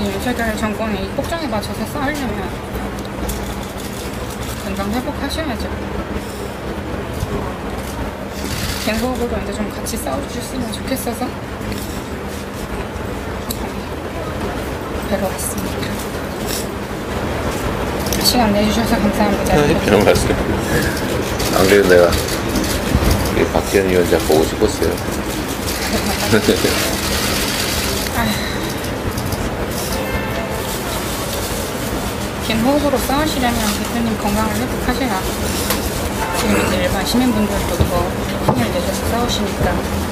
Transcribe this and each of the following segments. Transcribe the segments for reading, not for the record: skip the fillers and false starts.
윤석열 정권의 이 폭정에 맞춰서 싸우려면 건강 회복하셔야죠. 갱호흡으로 이제 좀 같이 싸워주셨으면 좋겠어서 뵈러 왔습니다. 시간 내주셔서 감사합니다. 이런 말씀. 안 그래도 내가 박지원 위원장 보고 싶었어요. 긴 호흡으로 싸우시려면 대표님 건강을 회복하셔야 지금 이제 일반 시민분들도 더 힘을 내셔서 싸우시니까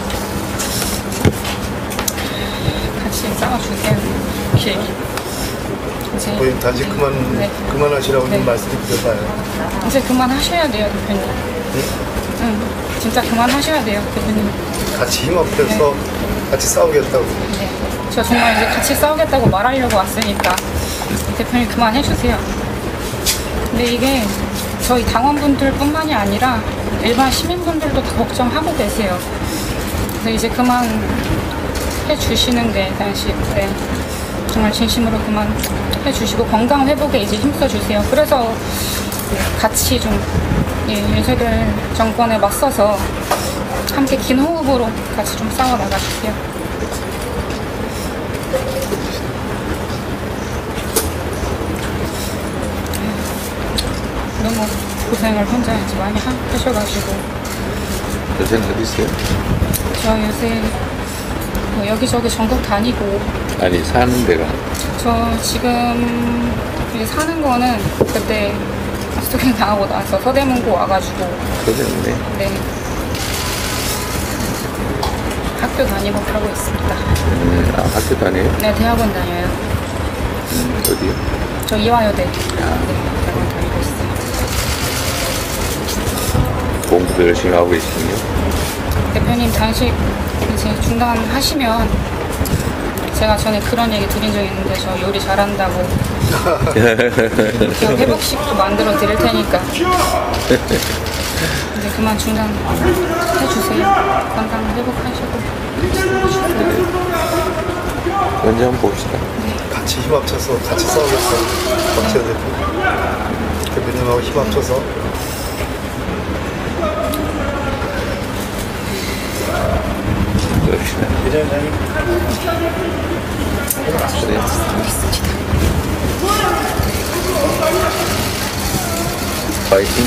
같이 싸워주세요. 길게. 거의 단지 그만하시라고 좀 말씀드려봐요. 이제 그만하셔야 돼요, 대표님. 응, 진짜 그만하셔야 돼요, 대표님. 같이 힘 합쳐서 같이 싸우겠다고. 네. 저 정말 이제 같이 싸우겠다고 말하려고 왔으니까 대표님 그만해주세요. 근데 이게 저희 당원분들 뿐만이 아니라 일반 시민분들도 다 걱정하고 계세요. 그래서 이제 그만 해주시는 게 당시 정말 진심으로 그만 해주시고 건강 회복에 이제 힘써주세요. 그래서 같이 좀 윤석열 정권에 맞서서 함께 긴 호흡으로 같이 좀 싸워 나가주세요. 너무 고생을 혼자 이제 많이 하셔가지고. 요새는 어디 있어요? 저 요새 뭐 여기저기 전국 다니고. 아니, 사는 데가. 저 지금 이제 사는 거는 그때 스토킹 당하고 나서 서대문고 와가지고. 그러겠네. 네. 학교 다니고 그러고 있습니다. 학교 다녀요? 네, 대학원 다녀요. 어디요? 저 이화여대. 네, 대학원 다니고 있어요. 공부도 열심히 하고 계시군요. 대표님 당시 이제 중단하시면 제가 전에 그런 얘기 드린 적이 있는데 저 요리 잘한다고 제가 회복식도 만들어 드릴 테니까 이제 그만 중단해주세요. 건강 회복하시고. 언제 한번 봅시다. 같이 힘 합쳐서 같이 싸우겠어. 박지원 대표님하고 힘 합쳐서. 그럽시다. 회장님. 그래. 파이팅.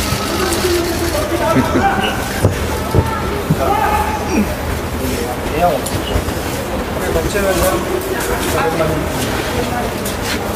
그냥 박지원 회장.